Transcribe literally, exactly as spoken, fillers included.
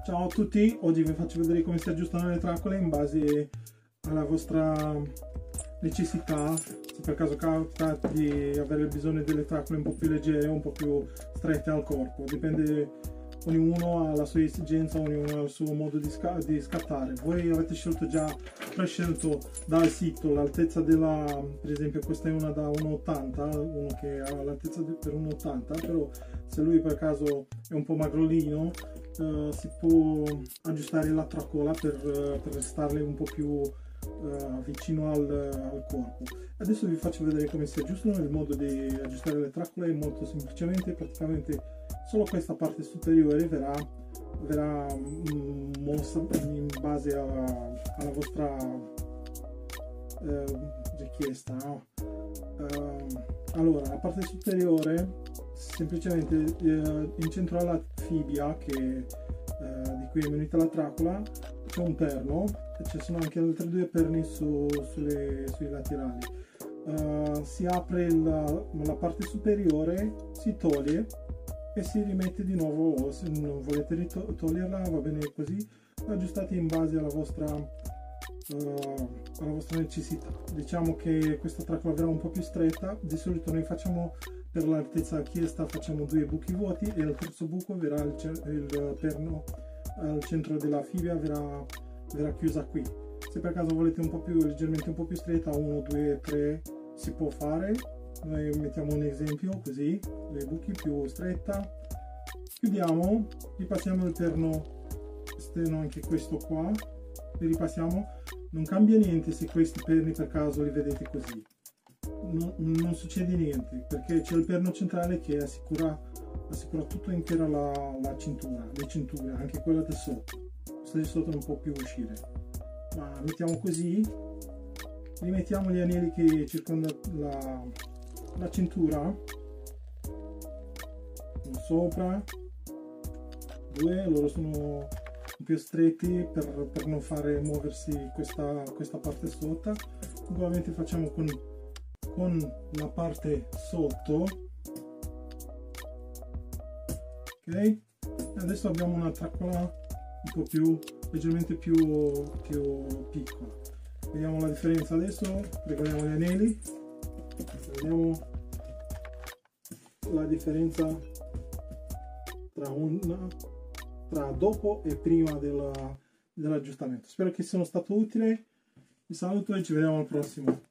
Ciao a tutti, oggi vi faccio vedere come si aggiustano le traccole in base alla vostra necessità. Se per caso capita di avere bisogno delle traccole un po' più leggere, un po' più strette al corpo, dipende, ognuno ha la sua esigenza, ognuno ha il suo modo di, sca di scattare. Voi avete scelto già, prescelto dal sito l'altezza della, per esempio questa è una da uno e ottanta, uno che ha l'altezza per uno e ottanta, però se lui per caso è un po' magrolino, Uh, si può aggiustare la traccola per, uh, per restarle un po' più uh, vicino al, al corpo. Adesso vi faccio vedere come si aggiustano. Il modo di aggiustare le traccole è molto semplicemente, praticamente solo questa parte superiore verrà, verrà mm, mossa in base alla, alla vostra uh, richiesta, no? uh, allora la parte superiore semplicemente eh, in centro alla tibia che, eh, di cui è munita la traccola c'è un perno e ci sono anche altre due perni su, sulle, sui laterali. Uh, si apre la, la parte superiore, si toglie e si rimette di nuovo. Se non volete toglierla va bene così, aggiustate in base alla vostra Uh, alla vostra necessità. Diciamo che questa traccola verrà un po' più stretta. Di solito noi facciamo, per l'altezza chiesta, facciamo due buchi vuoti e il terzo buco verrà il, il perno al centro della fibia, verrà, verrà chiusa qui. Se per caso volete un po' più leggermente un po' più stretta, uno, due, tre si può fare. Noi mettiamo un esempio così, due buchi più stretta, chiudiamo, ripassiamo il perno esterno, anche questo qua, li ripassiamo. Non cambia niente se questi perni per caso li vedete così, no, non succede niente perché c'è il perno centrale che assicura, assicura tutto intera la, la cintura, le cinture, anche quella del sotto. Questa di sotto non può più uscire, ma mettiamo così, rimettiamo gli anelli che circondano la, la cintura, uno sopra, due, loro sono più stretti per, per non fare muoversi questa, questa parte sotto. Ugualmente facciamo con, con la parte sotto. Ok, adesso abbiamo una traccola un po' più leggermente più, più piccola. Vediamo la differenza adesso, regoliamo gli anelli, vediamo la differenza tra una tra dopo e prima dell'aggiustamento. Spero che sia stato utile, vi saluto e ci vediamo al prossimo.